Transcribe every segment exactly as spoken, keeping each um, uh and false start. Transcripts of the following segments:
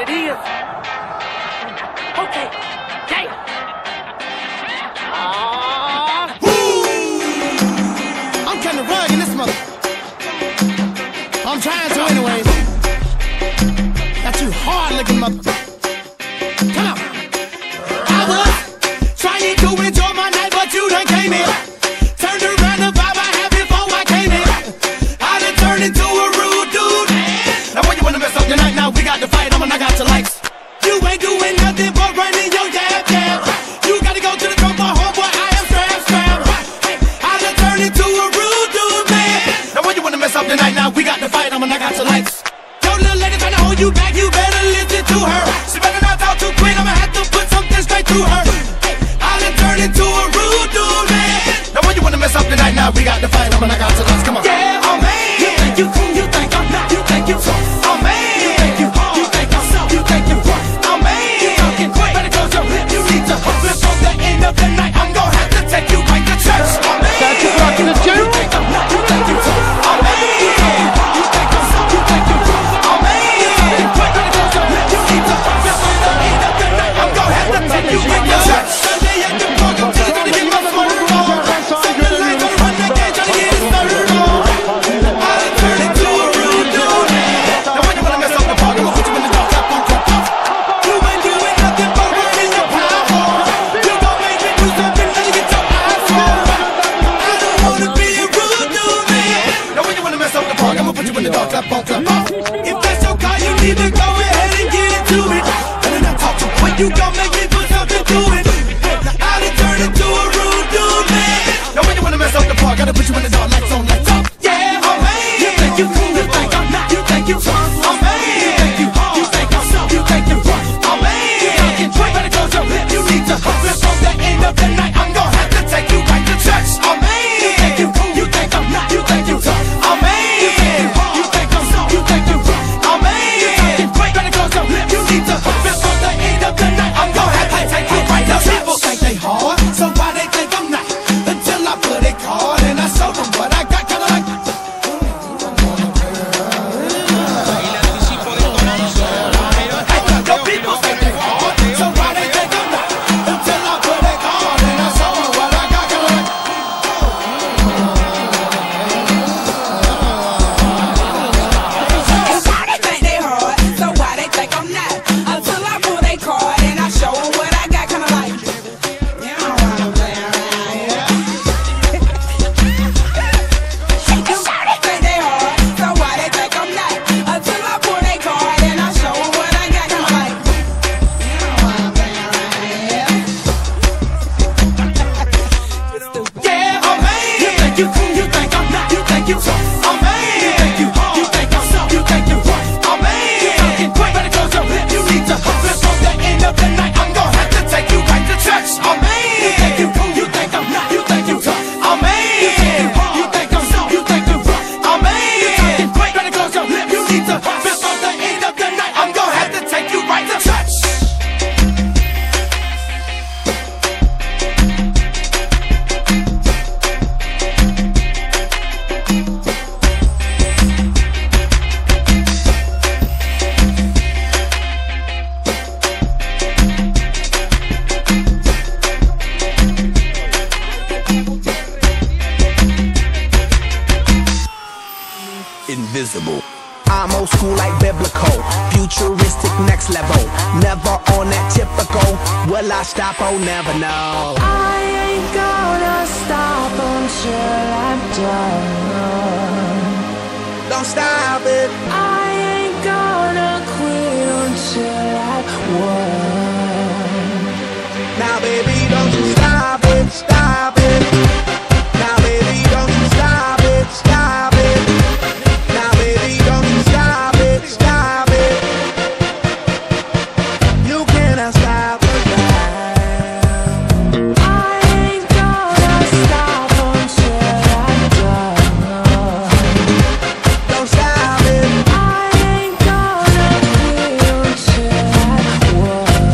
it is. Okay, damn. Uh, I'm kinda rugged in this mother. I'm trying to anyways. Got you hard looking mother. Come on. I was trying to enjoy my night, but you done came in. Turned around the vibe I had before I came in. I done turned into a rude dude. Now when you wanna mess up your night, now we got to fight. I'ma knock out your lights. You ain't doing nothing but running your jab jab. You gotta go to the drum bar, homeboy. I am strap strap. I done turned into a rude dude, man. Now when you wanna mess up your night, now we got to fight. I'ma knock out your lights. Yo, little lady tryna hold you back, you better listen to her. She better not talk too quick, I'ma have to put something straight to her. I done turned into a rude dude, man. Now when you wanna mess up the night, now we got to fight. I'ma knock out your lights, come on. Yeah, oh man. You think you cool, you think I'm not, you think you tough. Oh man. You think you hard, you think I'm soft, you think you rough. Oh man. You talking quick, better close your lips, you need to huff. Before the end of the night, I'm gonna have to take you right to church. Oh man. That's it, rocking the general. You think I'm not, you think you tough. Oh man. You talking hard, you think I'm soft, you think you rough. Oh man. You talking quick, better close your lips, you need to huff. Before the end of the night, I'm gonna have to take you right to church. Sunday at the park, I'm just gonna get my swerve on. Set the lights on, run the game, tryna get it started on. I done turned into a rude dude. Now when you wanna mess up the park, I'ma put you in the dark, clap on, clap off. You ain't doing nothing but running your power. You gon' make me do something that'll get your eyes rolled. I don't wanna be a rude dude, man. Now when you wanna mess up the park, I'ma put you in the dark, clap on, clap off. If that's your car, you need to go ahead and get into it. Better not talk too quick, you gon' make me put something to it. I done turned into a rude dude, man. Now when you wanna mess up the park, gotta put you in the dark, lights on, lights off. Yeah, oh man. You think you cool, you think I'm not, you think you tough. Oh man. You think you hard, you think I'm soft, you think you rough. Oh man. You talking quick, better close your lips, you need to huff. Before the end of the night, I'm gonna have to take you right to church. Oh man. You think you cool, you think I'm not, you think you tough. Oh man. You think you hard, you think I'm soft, you think you rough. Oh man. You talking quick, better close your lips, you need to huff. Before the end of the night, I'm gonna have to take you right to church. People think they hard, so why they think I'm not? Until I put it hard and I show them what I got, kinda like. Yo, people think they hard, so why they think I'm not? Until I put it hard and I show them what I got, kinda like. They think they hard, so why they think I'm not? Until I pull they card and I show them what I got, kinda like. You know what I'm saying around here. They think they hard, so why they think I'm not? Until I pull they card and I show them what I got, kinda like. You know what I'm saying around here. Yeah, oh man. You think you cool, you think I'm not, you think you tough. Oh man. You think you hard, you think I'm soft, you think you rough. Oh man. You talking quick, better close your lips, you need to huff. Before the end of the night, I'm gonna have to take you right to church. Oh man. You think you cool, you think I'm not, you think you tough. Oh man. You think you hard, you think I'm soft, you think you rough. Oh man. You talking quick, better close your lips, you need to huff. Before the end of the night, I'm gonna have to take you right to church. Invisible. I'm old school like biblical, futuristic next level. Never on that typical. Will I stop? Oh, never know. I ain't gonna stop until I'm done. Don't stop it. I ain't gonna quit until I've won. Now, baby, don't you stop it, stop it. Now, baby, don't you stop it, stop it. Now, baby, don't you stop it, stop it. You cannot stop it now. I ain't gonna stop until I'm done. Don't stop it. I ain't gonna quit until I've won.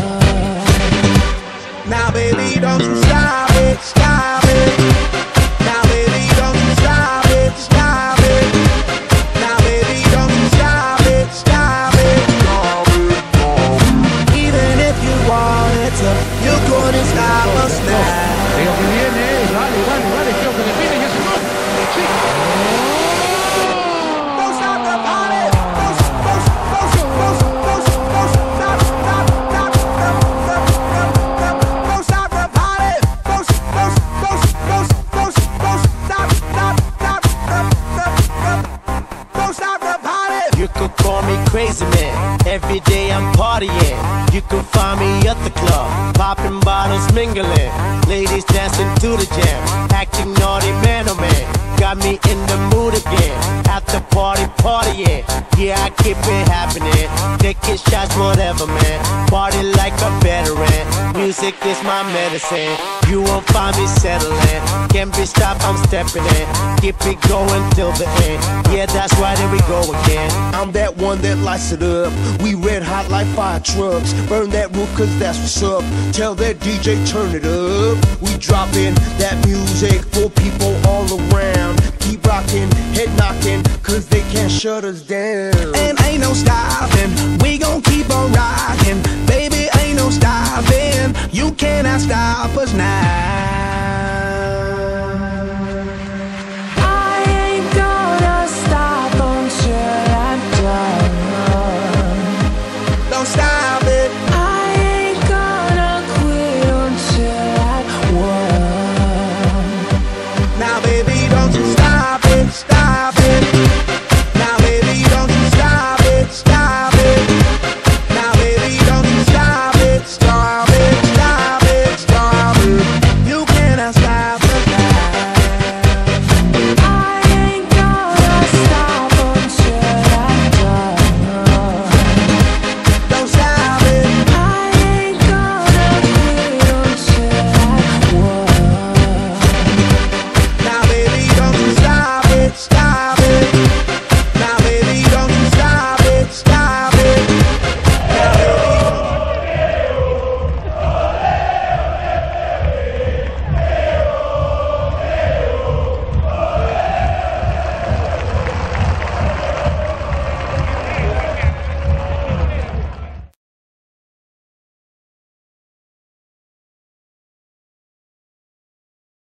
You could call me crazy man. Every day I'm partying. You could find me at the club, popping bottles, mingling. Ladies dancing to the jam, acting naughty, man oh man. Got me in the mood again. At the party, partying. Yeah, I keep it happening. Taking shots, whatever, man. Party like a veteran. Music is my medicine. You won't find me settling. Can't be stopped, I'm stepping in. Keep it going till the end. Yeah, that's right, here we go again. I'm that one that lights it up. We red hot like fire trucks. Burn that roof cause that's what's up. Tell that D J turn it up. We dropping that music for people all around. Keep rocking, head knocking, cause they can't shut us down. And ain't no stopping, we gon' keep on rocking. Baby, ain't no stopping, you cannot stop us now.